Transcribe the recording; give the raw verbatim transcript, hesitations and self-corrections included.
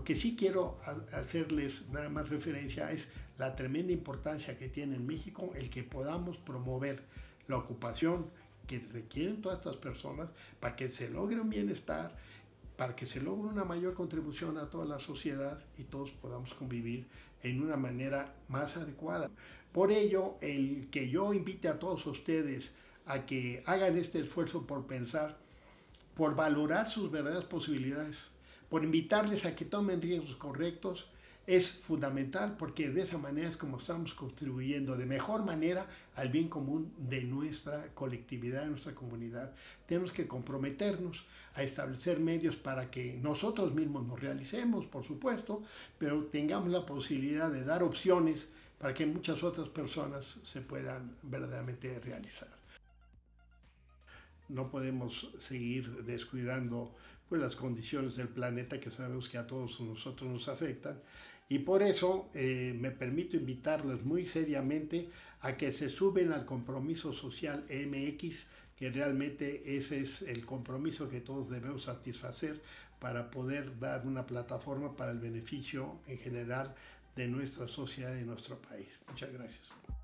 Lo que sí quiero hacerles nada más referencia es la tremenda importancia que tiene en México el que podamos promover la ocupación que requieren todas estas personas para que se logre un bienestar, para que se logre una mayor contribución a toda la sociedad y todos podamos convivir en una manera más adecuada. Por ello, el que yo invite a todos ustedes a que hagan este esfuerzo por pensar, por valorar sus verdaderas posibilidades, por invitarles a que tomen riesgos correctos, es fundamental porque de esa manera es como estamos contribuyendo de mejor manera al bien común de nuestra colectividad, de nuestra comunidad. Tenemos que comprometernos a establecer medios para que nosotros mismos nos realicemos, por supuesto, pero tengamos la posibilidad de dar opciones para que muchas otras personas se puedan verdaderamente realizar. No podemos seguir descuidando pues, las condiciones del planeta que sabemos que a todos nosotros nos afectan y por eso eh, me permito invitarlos muy seriamente a que se suben al compromiso social M X, que realmente ese es el compromiso que todos debemos satisfacer para poder dar una plataforma para el beneficio en general de nuestra sociedad y de nuestro país. Muchas gracias.